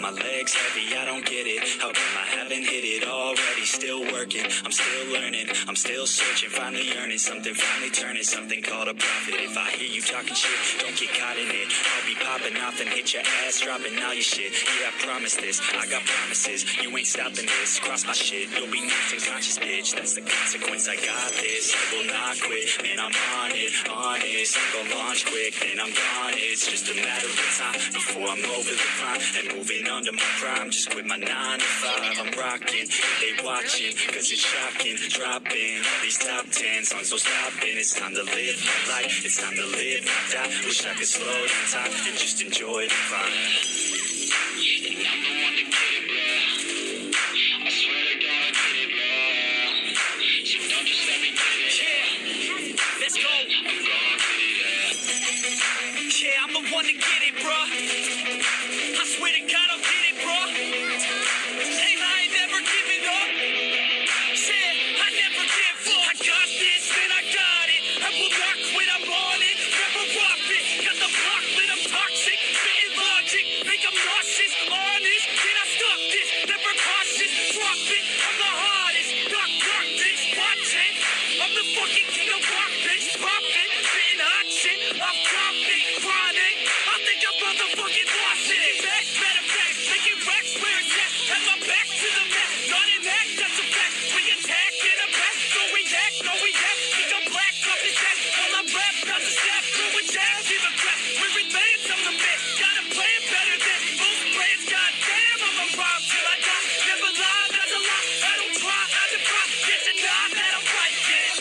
My legs heavy, I don't get it. How come I haven't hit it already? Still working, I'm still learning, I'm still searching, finally earning something, finally turning something called a profit. If I hear you talking shit, don't get caught in it. I'll be popping off and hit your ass, dropping all your shit. Yeah, I promise this, I got promises. You ain't stopping this, cross my shit. You'll be knocked unconscious, bitch. That's the consequence. I got this, I will not quit. Man, I'm on it, honest. I'm gonna launch quick, then I'm gone. It's just a matter of time before I'm over the climb and moving under my prime. Just quit my 9 to 5. I'm rocking, they watching, cause it's shocking. Dropping all these top 10 songs, so stopping. It's time to live my life, it's time to live my die. Wish I could slow down time and just enjoy the climb. And I'm the one to get it, bro. I swear to God, I get it, bro. So don't just let me get it. Yeah, let's go. I'm gonna get it, yeah. Yeah, I'm the one to get it, bro. I swear to God, I'll get it, bro. Hey, I ain't never giving up. Yeah, I never give up. I got this, man, I got it. I will not quit, I'm on it. Never rock it. Got the block lit, I'm toxic. Spitting logic, make them nauseous. Honest, can I stop this? Never cautious, drop it. I'm the hardest. Dark, bitch, watch it. I'm the fucking king of rock, bitch. Pop it, spitting hot shit. I'm dropping, chronic. I think I'm motherfucking lost it. Back, matter of fact, making racks where it's at. Have my back to the mat. Not an act, that's a fact. We attack in a back. No react, no react. Think I'm black, up his ass. While I rap, not the staff. Throwing jabs, give a crap. We're advanced, I'm the man. Got a plan better than most brands. Goddamn, I'm a rhyme till I die. Never lie, that's a lie. I don't try, I defy. Yes and nah, that I'm right, yeah.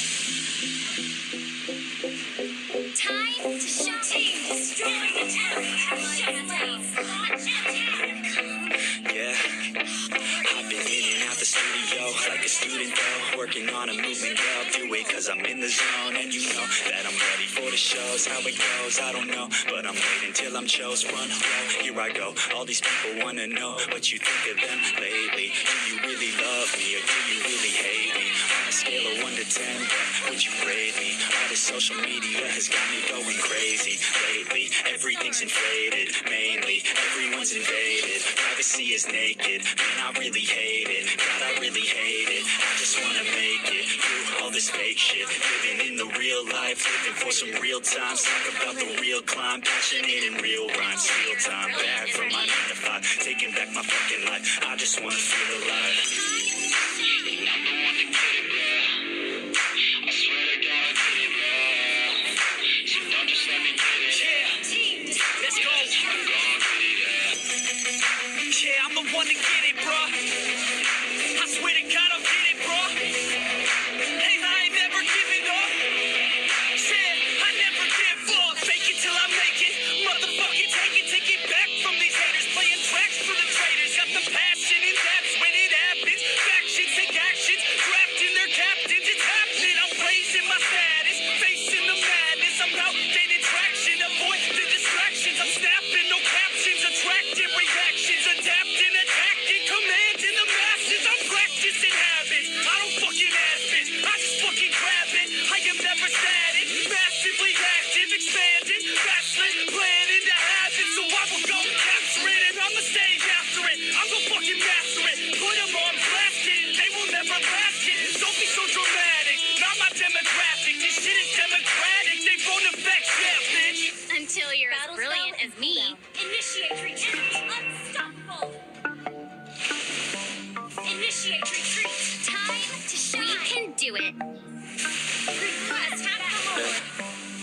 Time to shut team, destroying the town. Shut down. Yeah, I've been in and out the studio like a student though, working on a movement, yeah, I'll do it cause I'm in the zone. And you know that I'm ready for the shows. How it goes, I don't know, but I'm waiting till I'm chose. Run low, here I go. All these people wanna know what you think of them lately. Do you really love me or do you really hate me? On a scale of 1 to 10, would you grade me? All this social media has got me going crazy lately. Everything's inflated, mainly everyone's invaded. Privacy is naked, man, I really hate it. God, I really hate it. I just wanna make it through all this fake shit. Living in the real life, living for some real times. Talk about the real climb, passionate in real rhymes. Steal time back from my 9 to 5, taking back my fucking life. I just wanna feel alive. And I'm the one to get it, bro. I swear to God, I get it, bro. So don't just let me get it. Yeah, let's go. I'm gonna get it, yeah. Yeah, I'm the one to get it, bro. I swear to God, I'll get it, bro. Hey, I ain't never giving up. Yeah, I never give up. Fake it till I make it. Motherfucking take it back from these haters. Playing tracks for the traitors. Got the passion in depths when it happens. Factions take actions. Drafting their captains. It's happening. I'm raising my status. Facing the madness. I'm out gaining traction. Avoid the distractions. I'm snapping. No captions. Attracting reactions. Adapting, attacking, commanding the masses. I'm practicing habits. I don't fucking ask bitch. I just fucking grab it. I am never static. Massively active. Expanding. Backslid. Planning to have it. So I will go capture it. And I'ma stay after it. I'm gonna fucking master it. Put them on blast it. They will never last it. Don't be so dramatic. Not my demographic. This shit is democratic. They won't affect, yeah, bitch. Until you're as brilliant as me. Initiate retreat. Unstoppable. Initiate retreat. Time to shine. We can do it. Request power.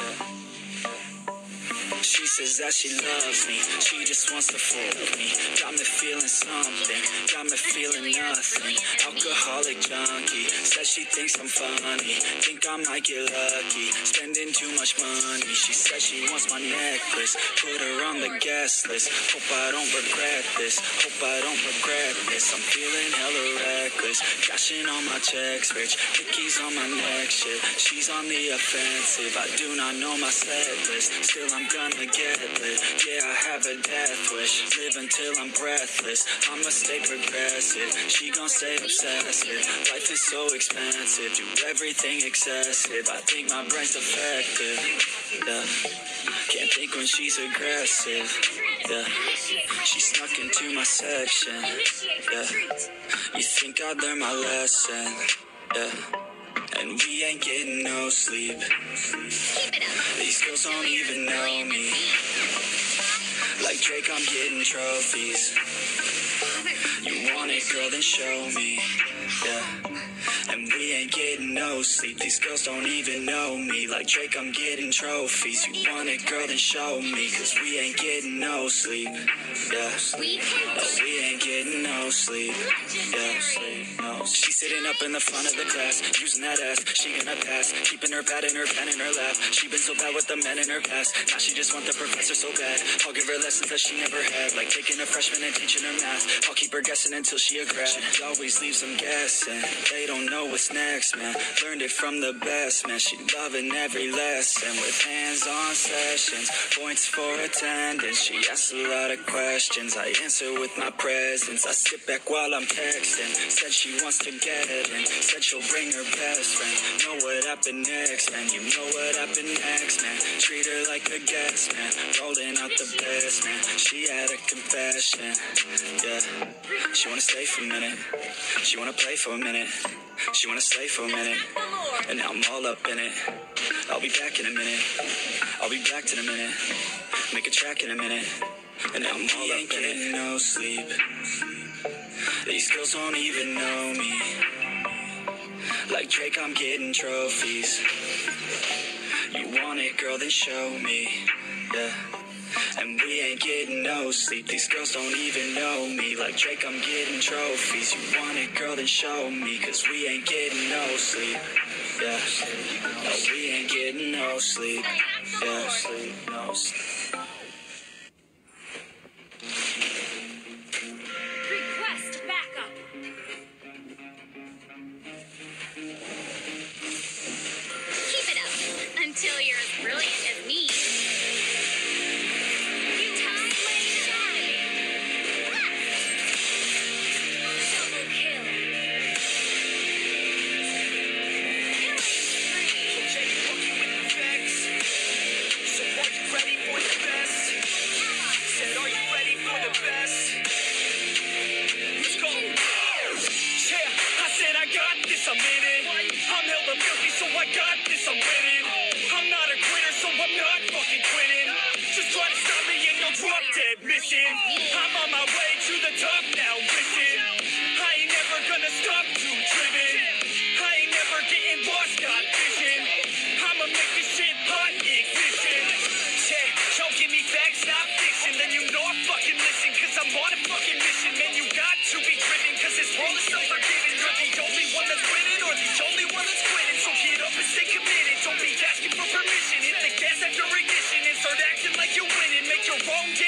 She says that she loves me, she just wants to fool me. Got me feeling something, got me feeling nothing. Alcoholic junkie, says she thinks I'm funny. Think I might get lucky, spending too much money. She says she wants my necklace, put her on the guest list. Hope I don't regret this, hope I don't regret this. I'm feeling hella reckless, cashing on my checks, rich. Dickies on my neck, shit. She's on the offensive, I do not know my set list. Still I'm gonna get get lit. Yeah, I have a death wish. Live until I'm breathless. I'ma stay progressive. She gon' stay obsessive. Life is so expensive. Do everything excessive. I think my brain's defective. Yeah. Can't think when she's aggressive. Yeah. She snuck into my section. Yeah. You think I'd learn my lesson. Yeah. And we ain't getting no sleep. These girls don't even know me. Like Drake, I'm getting trophies. You want it, girl, then show me. Yeah. And we ain't getting no sleep. These girls don't even know me. Like Drake, I'm getting trophies. You want it, girl, then show me. Cause we ain't getting no sleep. Yeah. We ain't getting no sleep. Yeah. No. She's sitting up in the front of the class, using that ass, she gonna pass. Keeping her pad and her pen in her lap. She been so bad with the men in her past. Now she just want the professor so bad. I'll give her lessons that she never had. Like taking a freshman and teaching her math. I'll keep her guessing until she a grad. She always leaves them guessing. They don't know what's next, man. Learned it from the best, man. She loving every lesson. With hands-on sessions, points for attendance. She asks a lot of questions, I answer with my presence. I sit back while I'm texting. Said she wants to get it in. Said she'll bring her best friend. Know what happened next, man. You know what happened next, man. Treat her like a guest, man. Rolling out the best, man. She had a confession. Yeah. She wanna stay for a minute. She wanna play for a minute. She wanna stay for a minute. And now I'm all up in it. I'll be back in a minute. I'll be back in a minute. Make a track in a minute. And now I'm all up in it. No sleep. These girls don't even know me. Like Drake, I'm getting trophies. You want it, girl, then show me. Yeah. And we ain't getting no sleep. These girls don't even know me. Like Drake, I'm getting trophies. You want it, girl, then show me. Cause we ain't getting no sleep. Yeah. No, we ain't getting no sleep. Yeah. No sleep. Request backup. Keep it up until you're as brilliant as me. I'm in it. I'm hella filthy, so I got this, I'm winning. I'm not a quitter, so I'm not fucking quitting. Just try to stop me and you'll drop dead mission. I'm on my way to the top now, listen. I ain't never gonna stop, too driven. I ain't never getting lost, got vision. I'ma make this shit hot, ignition. Yeah, y'all give me facts, not fiction. Then you know I fucking listen, cause I'm on a fucking mission. Man, you got to be driven, cause this world is unforgiving. You're the only one that's winning, or the only one that's quitting. So get up and stay committed. Don't be asking for permission. Hit the gas after ignition and start acting like you're winning. Make your own